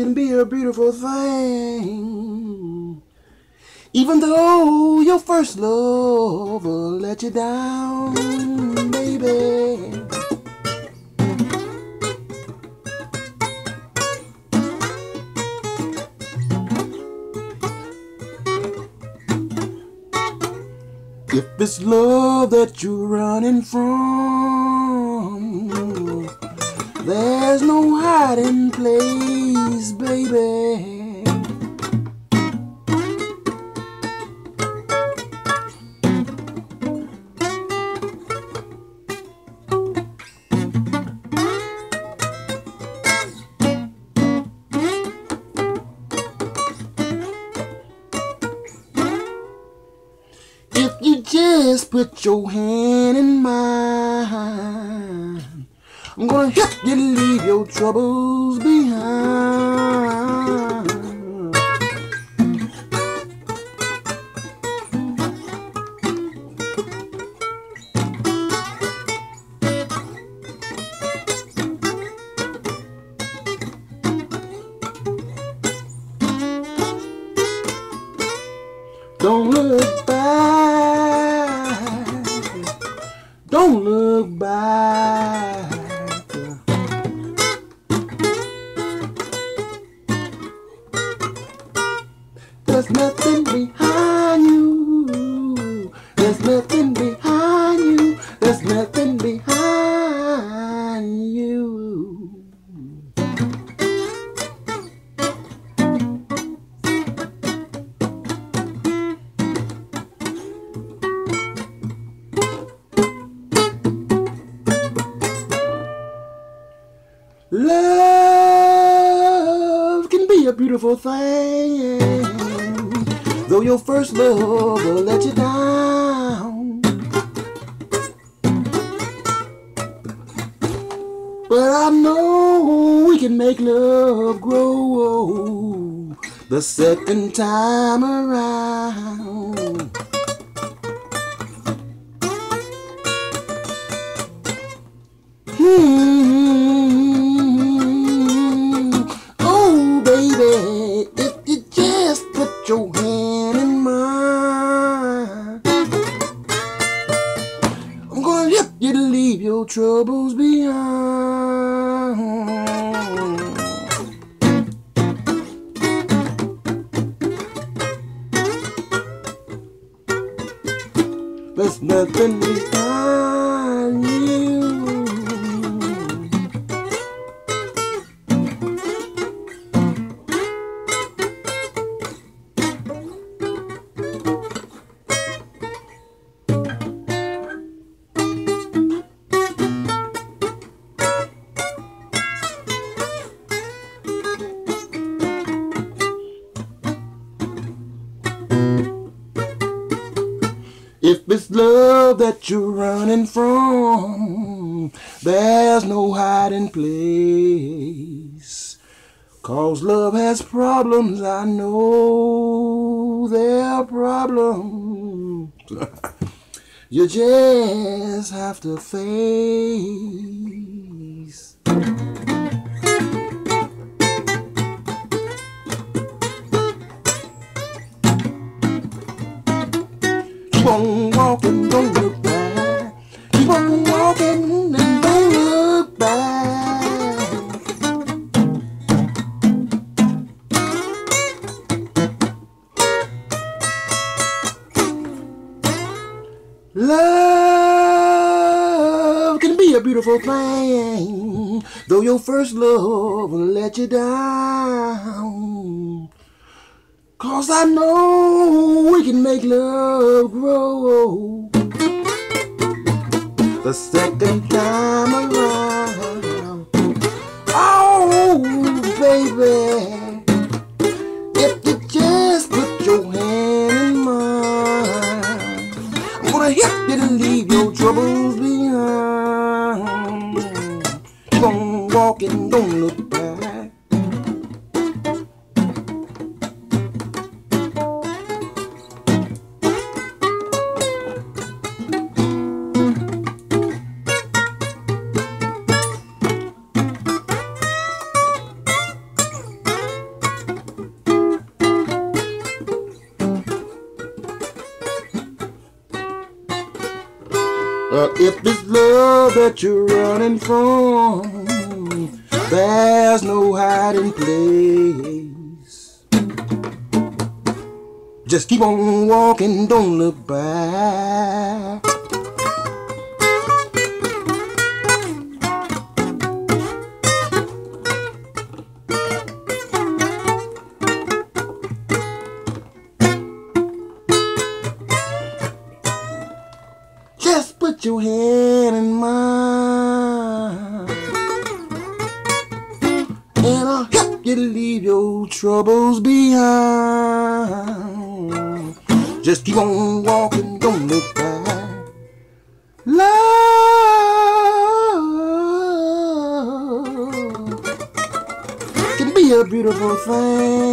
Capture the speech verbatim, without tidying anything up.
can be a beautiful thing, even though your first love will let you down, baby. If it's love that you're running from, there's no hiding place, baby. If you just put your hand in mine, I'm gonna help you leave your troubles behind. Don't look back, don't look back. There's nothing behind you, there's nothing behind you, there's nothing behind you. Love can be a beautiful thing, though your first love will let you down. But I know we can make love grow the second time around. Hmm. Your hand in mine, I'm gonna help you to leave your troubles behind. There's nothing behind you. If it's love that you're running from, there's no hiding place. 'Cause love has problems, I know they're problems. You just have to face. Keep on walking, don't look back. Keep on walking and don't look back. Love can be a beautiful thing, though your first love will let you down. 'Cause I know we can make love grow the second time around. Oh, baby, if you just put your hand in mine, I'm gonna help you to leave your troubles behind. Keep on walking, don't look back. Uh, if it's love that you're running from, there's no hiding place. Just keep on walking, don't look back. Just put your hand in mine, and I'll help you to leave your troubles behind. Just keep on walking, don't look back. Love can be a beautiful thing.